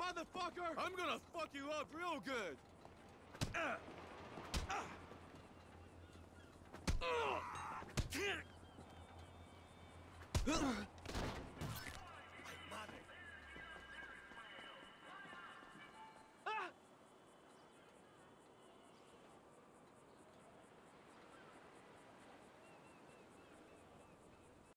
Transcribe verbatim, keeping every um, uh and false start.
motherfucker! I'm gonna fuck you up real good! Uh, uh, uh.